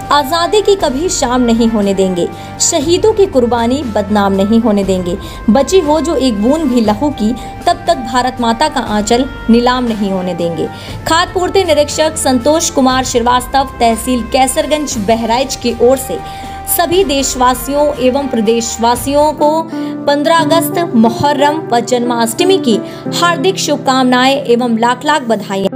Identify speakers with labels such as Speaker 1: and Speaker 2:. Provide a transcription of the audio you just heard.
Speaker 1: आज़ादी की कभी शाम नहीं होने देंगे, शहीदों की कुर्बानी बदनाम नहीं होने देंगे। बची हो जो एक बूंद भी लहू की, तब तक भारत माता का आंचल नीलाम नहीं होने देंगे। खाद्य पूर्ति निरीक्षक संतोष कुमार श्रीवास्तव, तहसील कैसरगंज, बहराइच की ओर से सभी देशवासियों एवं प्रदेशवासियों को 15 अगस्त, मुहर्रम व जन्माष्टमी की हार्दिक शुभकामनाएं एवं लाख लाख बधाई।